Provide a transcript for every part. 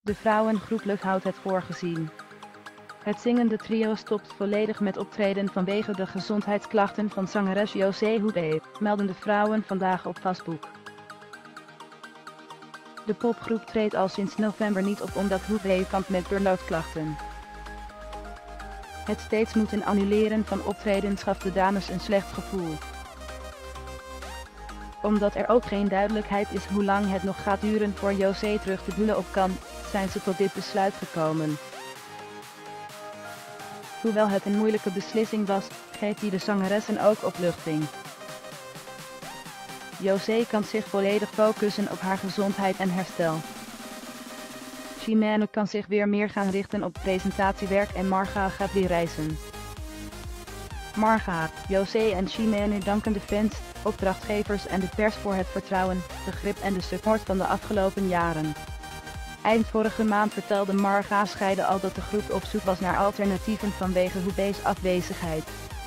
De vrouwengroep Luf houdt het voor gezien. Het zingende trio stopt volledig met optreden vanwege de gezondheidsklachten van zangeres José Hoebe, melden de vrouwen vandaag op Facebook. De popgroep treedt al sinds november niet op omdat Hoebe kampt met burn-out-klachten. Het steeds moeten annuleren van optredens gaf de dames een slecht gevoel. Omdat er ook geen duidelijkheid is hoe lang het nog gaat duren voor José terug de bühne op kan, zijn ze tot dit besluit gekomen. Hoewel het een moeilijke beslissing was, geeft hij de zangeressen ook opluchting. José kan zich volledig focussen op haar gezondheid en herstel. Chimène kan zich weer meer gaan richten op presentatiewerk en Marga gaat weer reizen. Marga, José en Chimène danken de fans, opdrachtgevers en de pers voor het vertrouwen, begrip en de support van de afgelopen jaren. Eind vorige maand vertelde Marga Scheide al dat de groep op zoek was naar alternatieven vanwege Hoebe's afwezigheid.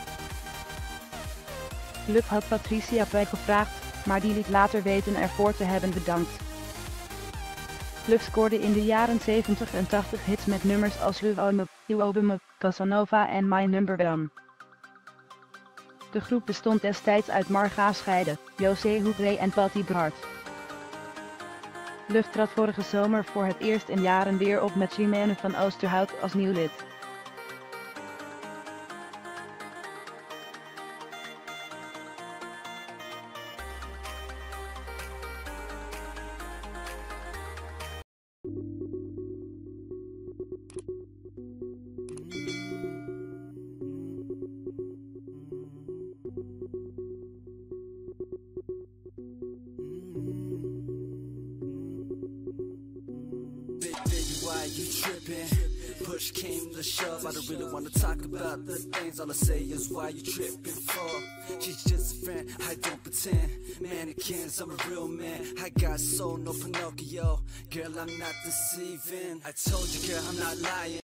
Luf had Patricia Pai gevraagd, maar die liet later weten ervoor te hebben bedankt. Luf scoorde in de jaren 70 en 80 hits met nummers als You Owe Me, Casanova en My Number One. De groep bestond destijds uit Marga Scheide, José Hoebe en Patty Bart. Luf trad vorige zomer voor het eerst in jaren weer op met Chimène van Oosterhout als nieuw lid. Why you trippin'? Push came to shove, I don't really wanna talk about the things. All I say is why you trippin' for? She's just a friend, I don't pretend. Mannequins, I'm a real man. I got soul, no Pinocchio. Girl, I'm not deceiving. I told you, girl, I'm not lying.